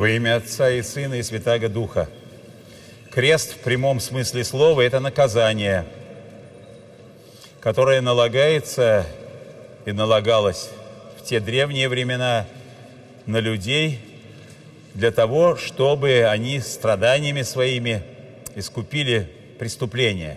Во имя Отца и Сына и Святаго Духа. Крест в прямом смысле слова – это наказание, которое налагается и налагалось в те древние времена на людей для того, чтобы они страданиями своими искупили преступления.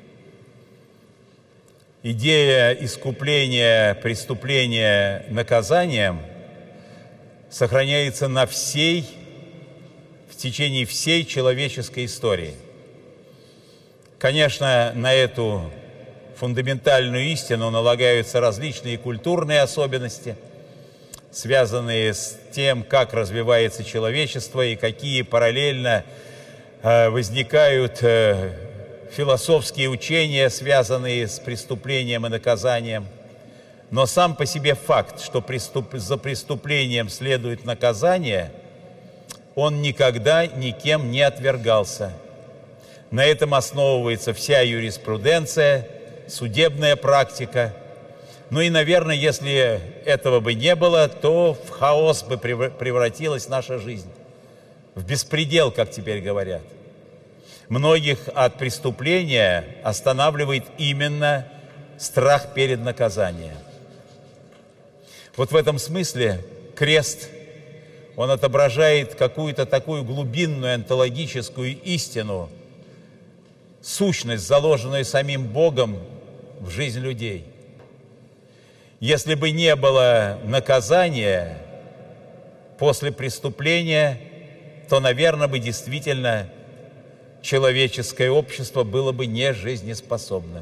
Идея искупления преступления наказанием сохраняется в течение всей человеческой истории. Конечно, на эту фундаментальную истину налагаются различные культурные особенности, связанные с тем, как развивается человечество и какие параллельно возникают философские учения, связанные с преступлением и наказанием. Но сам по себе факт, что за преступлением следует наказание, он никогда никем не отвергался. На этом основывается вся юриспруденция, судебная практика. Ну и, наверное, если этого бы не было, то в хаос бы превратилась наша жизнь. В беспредел, как теперь говорят. Многих от преступления останавливает именно страх перед наказанием. Вот в этом смысле крест, он отображает какую-то такую глубинную онтологическую истину, сущность, заложенную самим Богом в жизнь людей. Если бы не было наказания после преступления, то, наверное, бы действительно человеческое общество было бы не жизнеспособным.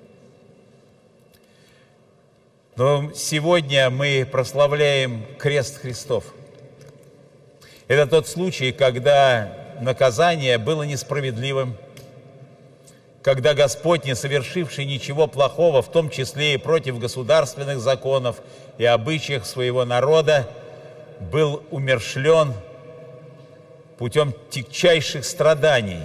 Но сегодня мы прославляем крест Христов. Это тот случай, когда наказание было несправедливым, когда Господь, не совершивший ничего плохого, в том числе и против государственных законов и обычаев своего народа, был умерщвлен путем тягчайших страданий.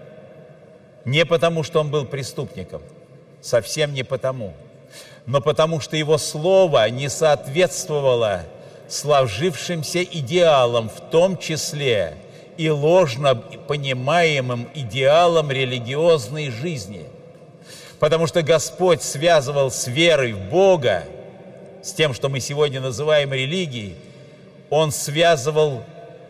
Не потому, что он был преступником, совсем не потому, но потому, что его слово не соответствовало сложившимся идеалам, в том числе и ложно понимаемым идеалам религиозной жизни. Потому что Господь связывал с верой в Бога, с тем, что мы сегодня называем религией, Он связывал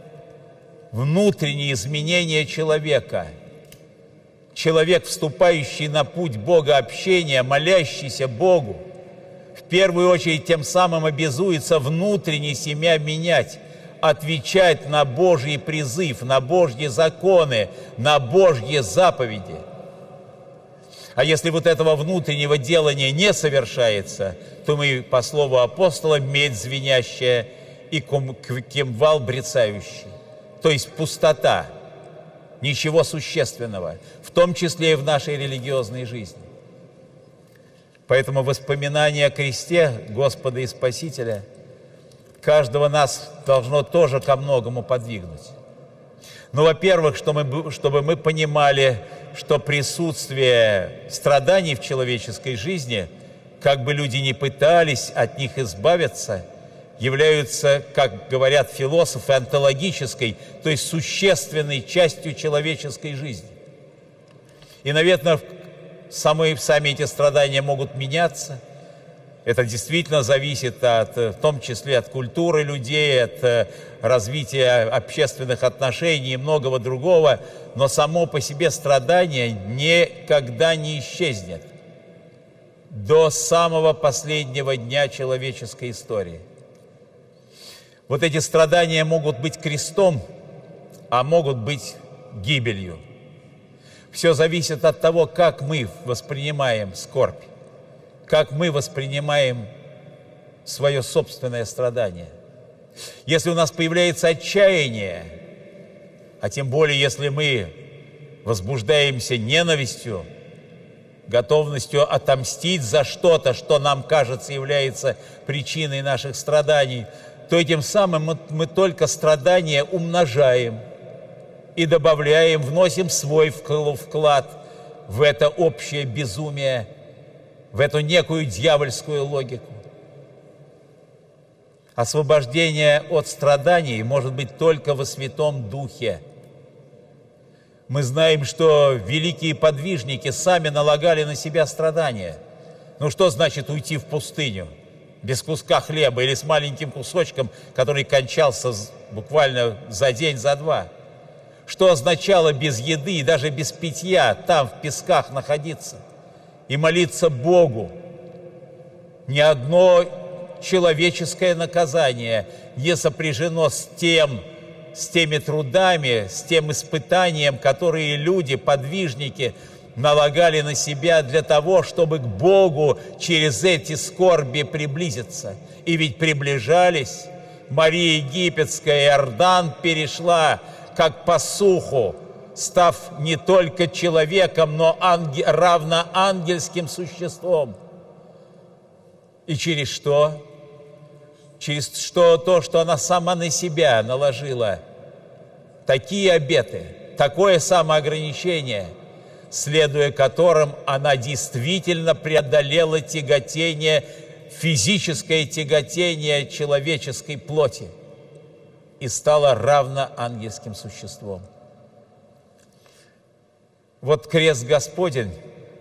внутренние изменения человека. Человек, вступающий на путь богообщения, молящийся Богу, в первую очередь тем самым обязуется внутренне себя менять, отвечать на Божий призыв, на Божьи законы, на Божьи заповеди. А если вот этого внутреннего делания не совершается, то мы, по слову апостола, медь звенящая и кимвал брецающий. То есть пустота, ничего существенного, в том числе и в нашей религиозной жизни. Поэтому воспоминание о кресте Господа и Спасителя каждого нас должно тоже ко многому подвигнуть. Ну, во-первых, чтобы мы понимали, что присутствие страданий в человеческой жизни, как бы люди ни пытались от них избавиться, являются, как говорят философы, онтологической, то есть существенной частью человеческой жизни. И, наверное, сами эти страдания могут меняться. Это действительно зависит в том числе от культуры людей, от развития общественных отношений и многого другого. Но само по себе страдание никогда не исчезнет до самого последнего дня человеческой истории. Вот эти страдания могут быть крестом, а могут быть гибелью. Все зависит от того, как мы воспринимаем скорбь, как мы воспринимаем свое собственное страдание. Если у нас появляется отчаяние, а тем более, если мы возбуждаемся ненавистью, готовностью отомстить за что-то, что нам кажется является причиной наших страданий, то этим самым мы только страдания умножаем и добавляем, вносим свой вклад в это общее безумие, в эту некую дьявольскую логику. Освобождение от страданий может быть только во Святом Духе. Мы знаем, что великие подвижники сами налагали на себя страдания. Ну что значит уйти в пустыню без куска хлеба или с маленьким кусочком, который кончался буквально за день, за два? Что означало без еды и даже без питья там в песках находиться и молиться Богу? Ни одно человеческое наказание не сопряжено с теми трудами, с тем испытанием, которые люди, подвижники, налагали на себя для того, чтобы к Богу через эти скорби приблизиться. И ведь приближались. Мария Египетская, Иордан перешла, как по суху, став не только человеком, но равноангельским существом. И через что? Через то, что она сама на себя наложила такие обеты, такое самоограничение, следуя которым она действительно преодолела тяготение, физическое тяготение человеческой плоти и стала равноангельским существом. Вот крест Господень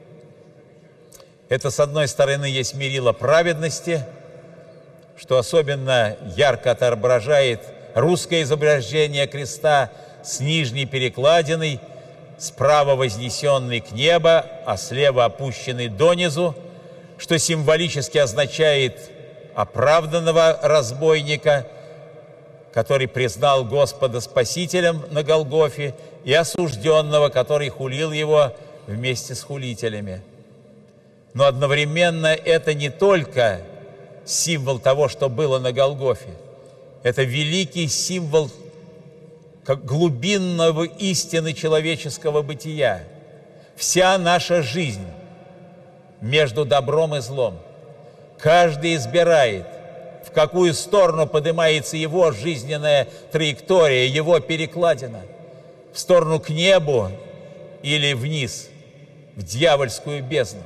– это, с одной стороны, есть мерило праведности, что особенно ярко отображает русское изображение креста с нижней перекладиной, справа вознесенный к небу, а слева опущенный донизу, что символически означает оправданного разбойника, который признал Господа Спасителем на Голгофе, и осужденного, который хулил его вместе с хулителями. Но одновременно это не только символ того, что было на Голгофе. Это великий символ как глубинного истины человеческого бытия. Вся наша жизнь между добром и злом. Каждый избирает, в какую сторону поднимается его жизненная траектория, его перекладина. В сторону к небу или вниз, в дьявольскую бездну.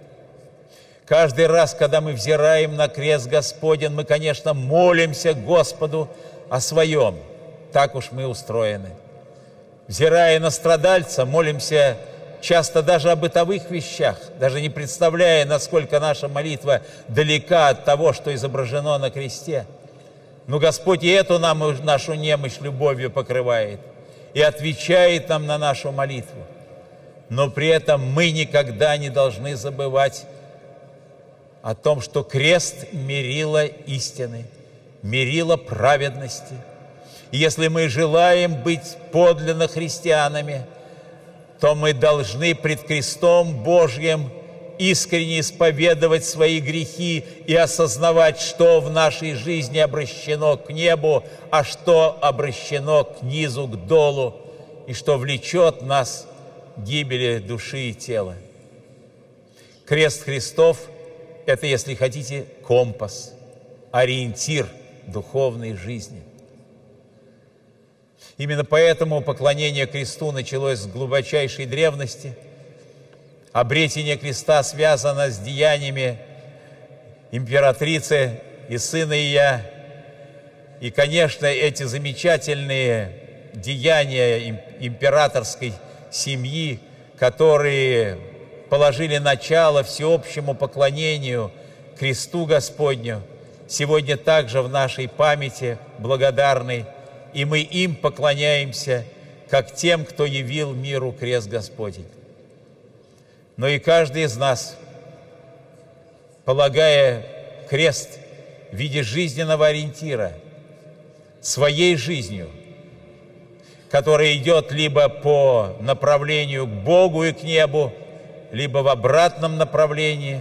Каждый раз, когда мы взираем на крест Господень, мы, конечно, молимся Господу о своем. Так уж мы устроены. Взирая на страдальца, молимся часто даже о бытовых вещах, даже не представляя, насколько наша молитва далека от того, что изображено на кресте. Но Господь и эту нашу немощь любовью покрывает и отвечает нам на нашу молитву. Но при этом мы никогда не должны забывать о том, что крест – мерило истины, мерило праведности. И если мы желаем быть подлинно христианами, то мы должны пред крестом Божьим искренне исповедовать свои грехи и осознавать, что в нашей жизни обращено к небу, а что обращено к низу, к долу, и что влечет нас к гибели души и тела. Крест Христов – это, если хотите, компас, ориентир духовной жизни. Именно поэтому поклонение кресту началось с глубочайшей древности. Обретение креста связано с деяниями императрицы и сына Ия. И, конечно, эти замечательные деяния императорской семьи, которые положили начало всеобщему поклонению кресту Господню, сегодня также в нашей памяти благодарной, и мы им поклоняемся, как тем, кто явил миру крест Господень. Но и каждый из нас, полагая крест в виде жизненного ориентира, своей жизнью, которая идет либо по направлению к Богу и к небу, либо в обратном направлении,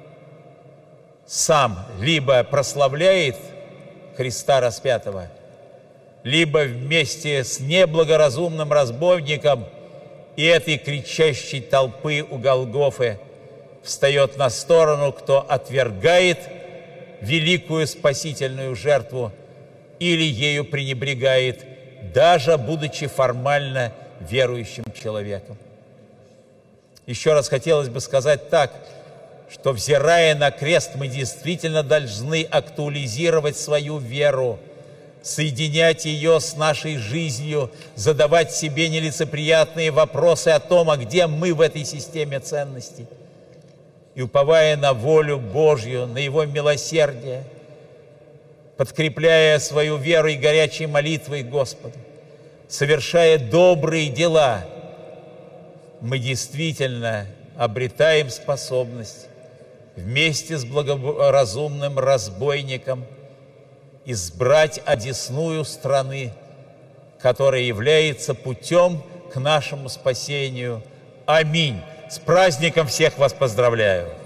сам либо прославляет Христа распятого, либо вместе с неблагоразумным разбойником и этой кричащей толпы у Голгофы встает на сторону, кто отвергает великую спасительную жертву или ею пренебрегает, даже будучи формально верующим человеком. Еще раз хотелось бы сказать так, что, взирая на крест, мы действительно должны актуализировать свою веру, соединять ее с нашей жизнью, задавать себе нелицеприятные вопросы о том, а где мы в этой системе ценностей. И, уповая на волю Божью, на Его милосердие, подкрепляя свою веру и горячей молитвой Господу, совершая добрые дела, мы действительно обретаем способность вместе с благоразумным разбойником избрать одесную страны, которая является путем к нашему спасению. Аминь. С праздником всех вас поздравляю!